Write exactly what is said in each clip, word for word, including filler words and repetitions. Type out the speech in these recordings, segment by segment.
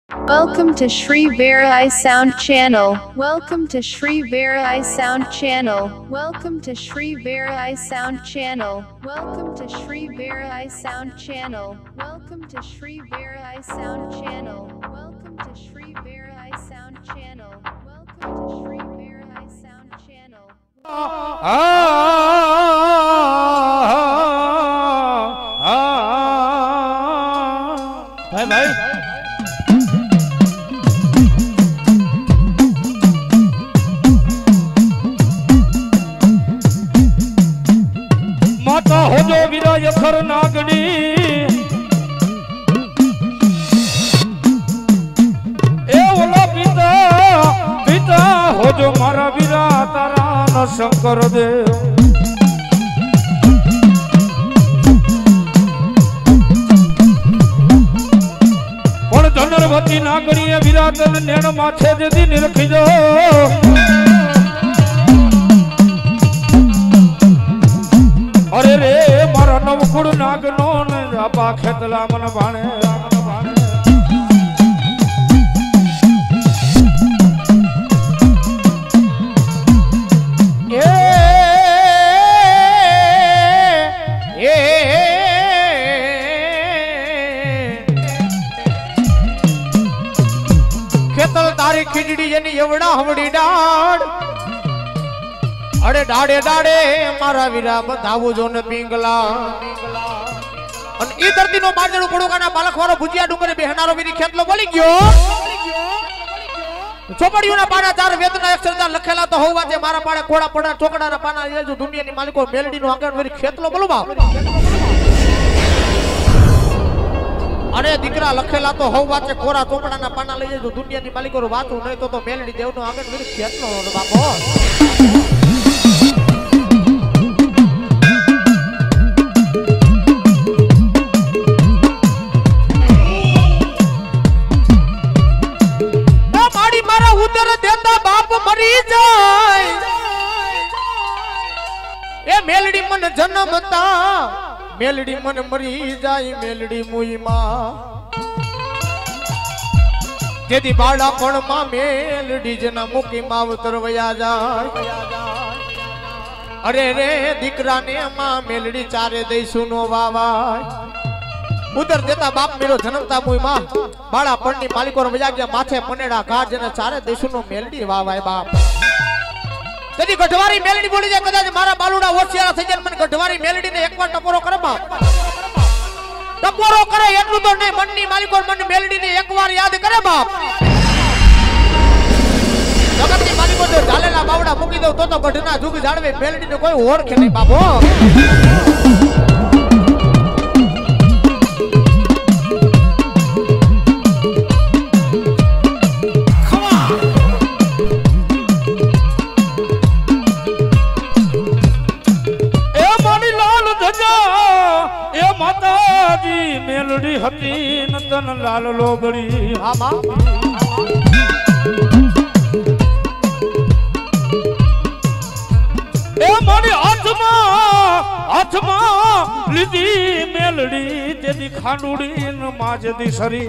Welcome to Shri Varai Sound Channel. Welcome to Shri Varai Sound Channel. Welcome to Shri Varai Sound Channel. Welcome to Shri Varai Sound Channel. Welcome to Shri Varai Sound Channel. Welcome to Shri Varai Sound Channel. Welcome to Shri Varai Sound Channel. भाई भाई माता हो जो विराज खर नागनी ए ओला पिता पिता हो जो मारा वीरा तारा न शंकर देव पण धनरवती नागनी विराजन नेण माथे दे निरखी जो अरे रे मारा नवकुड़ नागनो ने जापा खेतला मन भाणे ए ए खेतल तारी खिजड़ी जनी एवड़ा हवड़ी डाड़ अरे डाड़े डाड़े मारा वीरा बतावो जो ने पिंगला अन ई धरती नो बाजड़ो पड़ोगाना बालकवारो भुजिया डुंगरे बेहनारो वीरी खेतलो बोली गयो ચોપડીઓ ના પાના ચાર વેદના અક્ષરતા લખેલા તો હોવા છે મારા પાડે કોડા પડા ચોકડાના પાના લઈ જો દુનિયાની માલિકો મેલડીનો આંગણ વીરી ખેતલો બોલું બાપ અરે દીકરા લખેલા તો હોવા છે કોરા ચોકડાના પાના લઈ જો દુનિયાની માલિકો વાતું નહીં તો તો મેલડી દેવનો આંગણ વીરી ખેતલો બાપો उधर देता बाप मरी जाए ए मेलडी मन जन्मता मेलडी मन मरी जाए मेलडी मुई मां जेदी बाड़ा पण मां मेलडी जना मुकी मावतर वया जाए अरे रे दीकरा ने मां मेलडी चारे दई सुनो वावा उधर देता बाप मेरो जन्मता मुई मां बाड़ा पड़नी मालिको रो वजा गया माथे पनेड़ा घाट जने चारे देशनो मेलडी वावाय बाप जदी गઢવારી मेलडी बोली जाय कदाच मारा बालुडा होशियारा થઈ જાય મને ગઢવારી मेलडी ने એકવાર ટપોરો કરે બાપ ટપોરો કરે એટલું તો નહીં મનની માલિકો મને मेलडी ने એકવાર યાદ કરે બાપ જગતની માલિકો જો ઝાલેલા બાવડા મૂકી દઉં તો તો ગઢના જુગ જાળવે मेलडी ने કોઈ ઓળખે નહીં બાપો मेलडी हती नतन लाल लोगड़ी हाँ मां ए मारी आत्मा आत्मा लिदी मेलडी तेदी खांडुड़ी न माजदी सरी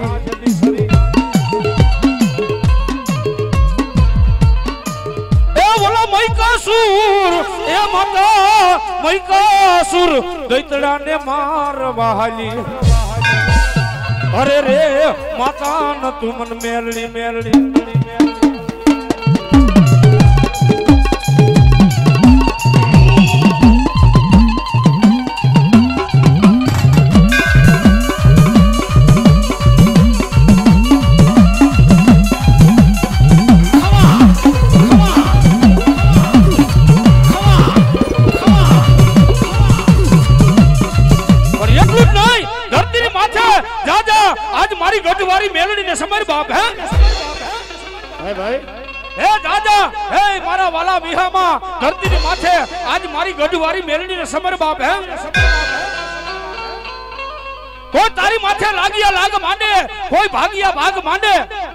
ए बोला मैकासुर ए माता मैकासुर दैतड़ा ने मार बहाली अरे रे माता न तू मन मेलडी मेलडी गढ़वारी मेलडी ने समर बाप है भाई भाई ए दादा ए मारा वाला विहामा धरती ने माथे आज मारी गढ़वारी मेलडी ने समर बाप है कोई तारी माथे लागिया लाग मांडे कोई भागिया भाग मांडे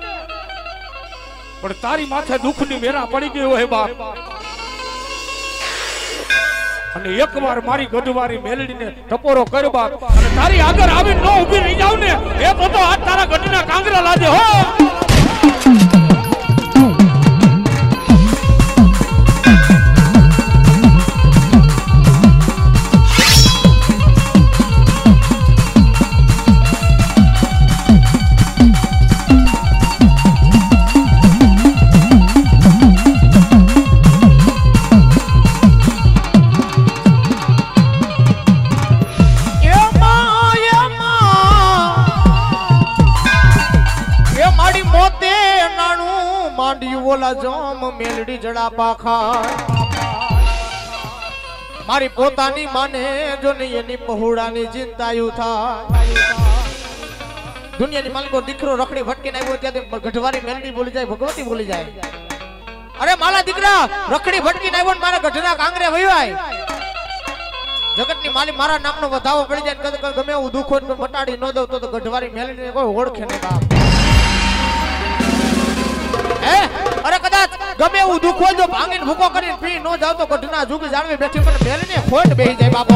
पर तारी माथे दुख नी मेरा पड़ी गयो है बाप અને એકવાર મારી ગઢવારી મેલડીને ટપોરો કર બાપ અને તારી આગળ આવી ન ઊભી રહી જાવ ને એ તો તો આ તારા ગઢના કાંગરા લાદે હો મેલડી જડા પાખા મારી પોતાની માને જો નહીં એની પહોળાની ચિંતાયું થાય દુનિયાની માલિકો દીકરો રખડી ભટકીને આવ્યો ત્યાંથી ગઢવારી મેલડી બોલી જાય ભગવતી બોલી જાય અરે મારા દીકરા રખડી ભટકીને આવ્યો ને મારા ગઢના કાંગરે વૈવાય જગતની માલી મારા નામનો વધાવો પડી જાય ગમે એવું દુઃખ હોય મટાડી ન દઉં તો ગઢવારી મેલડીને કોઈ ઓળખે નહીં બાપ હે અરે કદાચ ગમે એવું દુઃખ હોય જો ભાંગીને ભૂકો કરીને પી ન જાવ તો ગઢના જુગી જાળવી બેઠી મને મેલને ખોટ બેહી જાય બાપો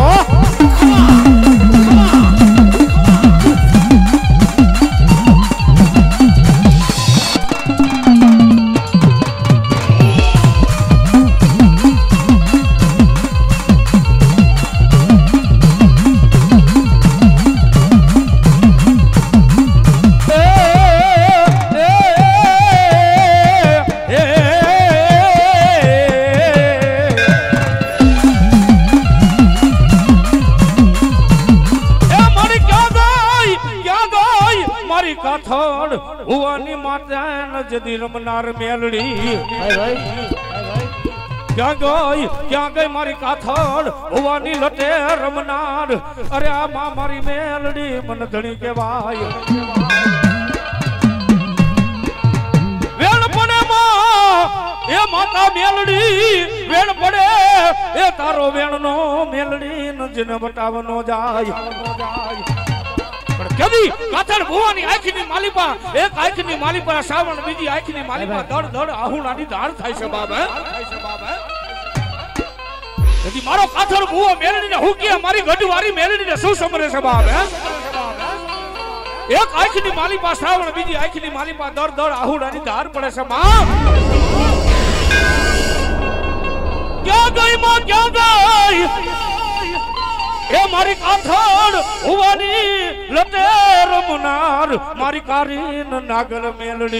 जदी रमनार मेलड़ी क्या गई क्या गई मारी काथड़ हुआनी लटे रमनार अरे आ मां मारी मेलड़ी मन धणी के भाई वेण पड़े मां ए माता मेलड़ी वेण पड़े ए तारो वेण नो मेलड़ी न जन बटावनो जाय कभी काथड़ भुवानी आखीनी मालीपा एक आखीनी मालीपा श्रावण बीजी आखीनी मालीपा दड़ दड़ आहुणानी धार थाय છે બાપ હે यदि मारो काथड़ भुवा मेलडी ने हुकी मारी गઢવારી मेलडी ने શું સમરે છે બાપ હે एक आखीनी मालीपा श्रावण बीजी आखीनी मालीपा दड़ दड़ आहुणानी धार પડે છે માં क्या गई मां क्या गई ए मारी काथड़ हुवानी लटे रमनार मारी कारीन नागल मेलड़ी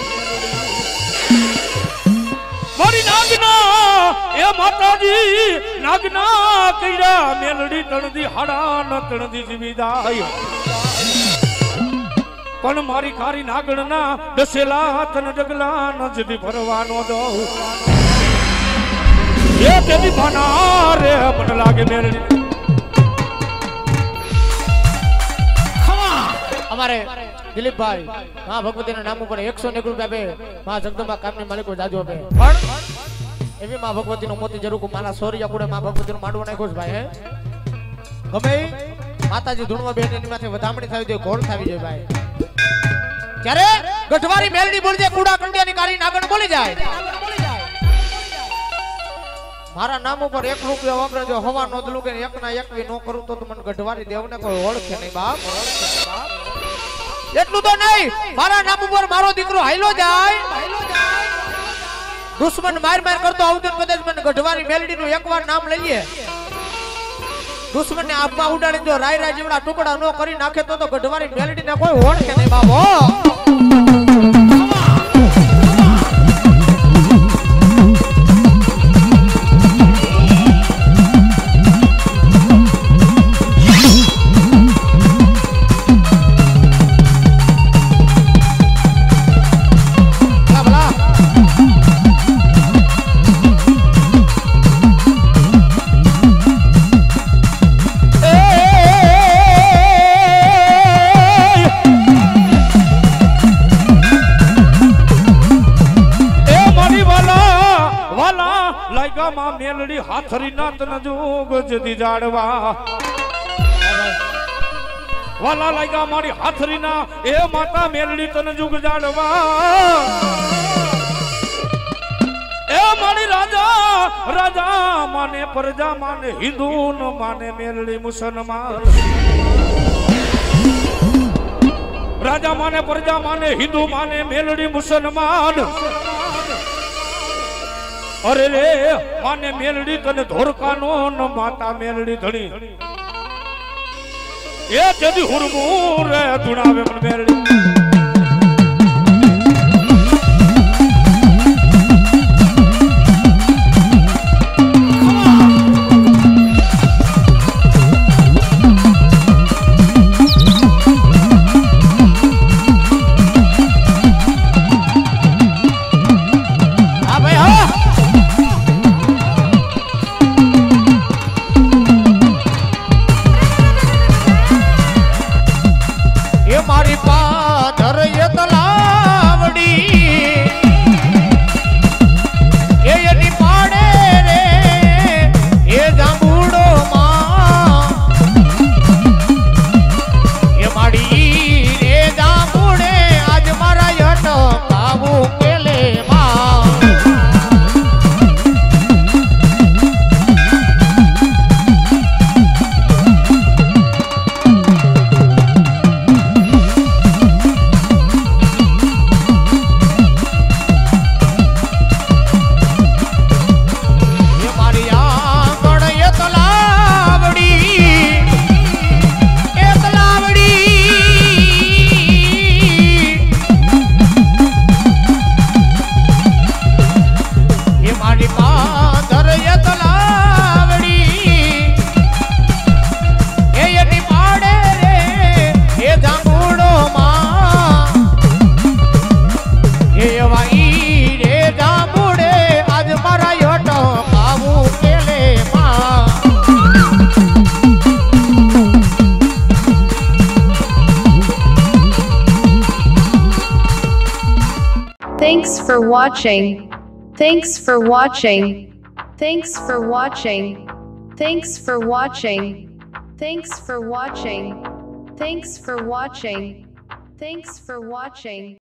मारी नागना ए माताजी नागना कीड़ा मेलड़ी तणदी हाड़ा न तणदी जीविदाय पण मारी कारी नागणना दसेला तन जगला न जदी भरवानो दो ये तेदी बना रे मन लागे मेलड़ी हमारे दिलीप भाई मां भगवती ना नाम पर एक सौ एक रुपया पे मां जगदंबा कामनी मालिको जाजो पे पण एवी मां भगवती नो मोती जरूर को माला सोरिया कुडे मां भगवती नो माडવો નાખ્યો છે ભાઈ હે ગમે માતાજી ધૂણવા બેઠીની માથે વધામણી થાવી જોઈએ ઘોર થાવી જોઈએ ભાઈ ત્યારે ગઢવારી મેલડી બોલી જાય કુડા કંડિયાની કારી નાગણ બોલી જાય મારા નામ ઉપર એક રૂપિયો વાપરે જો હવા નો દલું કે એક ના એક નો કરું તો મને ગઢવારી દેવને કોઈ ઓળખે નહીં બાપ એટલું તો નહીં મારા નામ ઉપર મારો દીકરો હાઈલો જાય દુશ્મન માર માર કરતો આવતો કદાચ મને ગઢવારી મેલડી નું એકવાર નામ લઈએ દુશ્મન ને આપવા ઉડાડી જો રાય રાય જેવડા ટુકડા નો કરી નાખે તો તો ગઢવારી મેલડી ને કોઈ ઓળખે નહીં બાબો मेलड़ी हाथरी नात न जोग जदी जाड़वा वाला लागा मारी हाथरी ना ए माता मेलड़ी तन जुग जाड़वा ए मारी राजा राजा माने प्रजा माने हिंदू न माने मेलड़ी मुसलमान राजा माने प्रजा माने हिंदू माने मेलड़ी मुसलमान अरे रे माने मेलड़ी तने धोरकानो न माता मेलड़ी धणी ये जदी हुरमूर दुनावे मन Meldi Thanks for watching. Thanks for watching. Thanks for watching. Thanks for watching. Thanks for watching. Thanks for watching. Thanks for watching.